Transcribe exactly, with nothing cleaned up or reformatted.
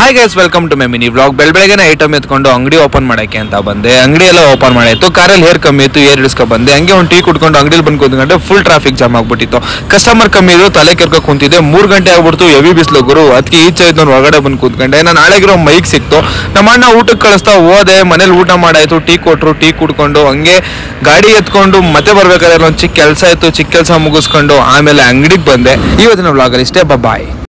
Hi guys, welcome to my mini vlog. ಬೆಳ ಬೆಳಗ್ಗೆನೆ item ಎತ್ಕೊಂಡು ಅಂಗಡಿ ಓಪನ್ ಮಾಡಕ್ಕೆ ಅಂತ ಬಂದೆ. ಅಂಗಡಿ ಎಲ್ಲ ಓಪನ್ ಮಾಡಾಯ್ತು. ಕಾರಲ್ಲಿ ಹೇರ್ ಕಮ್ಮಿ ಇತ್ತು, ಏರ್ ಇಡಿಸ್ಕೊ ಬಂದೆ. ಹಂಗೆ ಒಂದು ಟೀ ಕುಡ್ಕೊಂಡು ಅಂಗಡಿಲಿ ಬಂದು ಕೂತ್ಕೊಂಡ್ರೆ ಫುಲ್ ಟ್ರಾಫಿಕ್ ಜಾಮ್ ಆಗ್ಬಿಟ್ಟಿತ್ತು. ಕಸ್ಟಮರ್ ಕಮ್ಮಿ ಇದ್ರು, ತಲೆ ಕೆರ್ಕೊ ಕುಂತಿದ್ದೆ. ಮೂರು ಗಂಟೆ ಆಗ್ಬಿಡ್ತು, ಹೆವಿ ಬಿಸ್ಲು ಗುರು. ಅದಕ್ಕೆ ಈಚೆ ಆಯ್ತು, ನಾನು ಹೊರಗಡೆ ಬಂದು ಕೂತ್ಕೊಂಡೆ. ನಾನು ನಾಳೆಗಿರೋ ಮೈಕ್ ಸಿಕ್ತು. ನಮ್ಮ ಅಣ್ಣ ಊಟಕ್ಕೆ ಕಳಿಸ್ತಾ ಹೋದೆ. ಮನೇಲಿ ಊಟ ಮಾಡಾಯ್ತು, ಟೀ ಕೊಟ್ಟರು, ಟೀ ಕುಡ್ಕೊಂಡು ಹಂಗೆ ಗಾಡಿ ಎತ್ಕೊಂಡು ಮತ್ತೆ ಬರ್ಬೇಕಾದ್ರೆ ಒಂದು ಚಿಕ್ಕ ಕೆಲಸ ಇತ್ತು. ಚಿಕ್ಕ ಕೆಲಸ ಮುಗಿಸ್ಕೊಂಡು ಆಮೇಲೆ ಅಂಗಡಿಗೆ ಬಂದೆ. ಇವತ್ತಿನ ವ್ಲಾಗಲ್ಲಿ ಇಷ್ಟೇ. ಬಾಯ್.